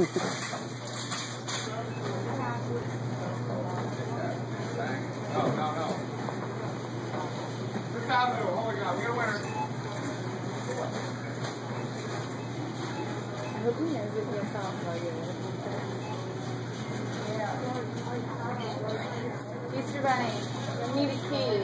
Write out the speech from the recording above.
I hope he knows it yourself while you're with him. Easter Bunny, you need a key.